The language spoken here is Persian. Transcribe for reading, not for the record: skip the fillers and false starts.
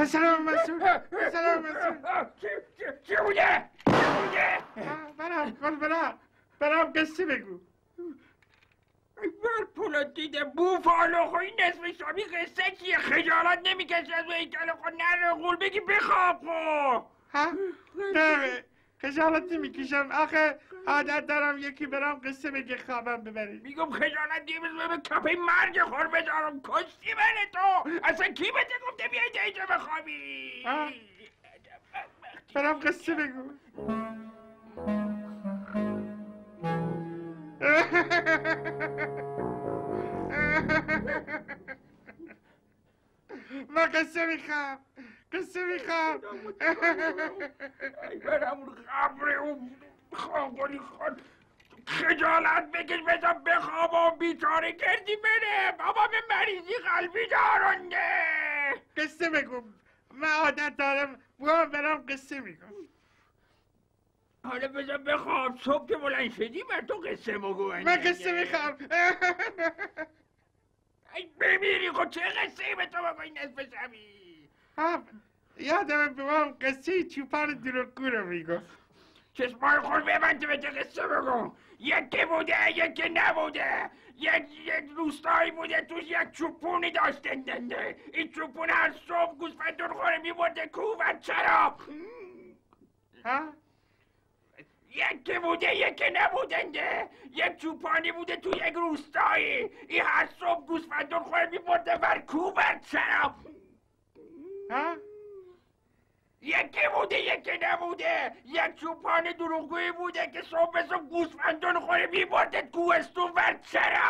سلام مسعود. سلام مسعود. چی بوده؟ برام قصه بگو. بر پولت دیده بوفالو خو این نصف شامی قصه چیه؟ خجالت نمیکشه از هیکل خود نره قول بگی بخواب خو. ها؟ نه خجالت نمیکشم. آخه عادت دارم یکی برام قصه بگه خوابم ببری. میگم خجالت نمیکشم به کپه مرگ خور بدارم. کشتی منه تو. اصلا کی بهت گفته بیاید اینجا بخوابی؟ برام قصه بگو. من قصه میخوام. ای برم خبره اون خانگلی خان خجالت بکش بزن بخوابم بیچاره کردی بره. بابا به مریضی قلبی دارنده. قصه بگو. من عادت دارم برام قصه میگم. حالا بزن بخواب. صبح که بلند شدی بر تو قصه بگو. من قصه میخوام. ای بمیری خود چه قصه ای به تو بگو این نصف شبی؟ یادم به من قصه چوپان دروغگو رو میگفت. چشمای خود ببند به چه قصه بگو. یکی بوده یکی نبوده. یک روستایی بوده توش یک چوپونی داشتن دنده. این چوپون هر صبح گوسفندون خوره میبرده کوفت چرا؟ یکی بوده یکی نبودنده. یک چوپانی بوده تو یک روستایی. این هر صبح گوسفندون خوره میبرده بر کوفت چرا؟ یکی بوده یکی نبوده. یک چوپان دروغگویی بوده که صبح صبح گوسفندون خوره میبرده کوهستون ور چرا؟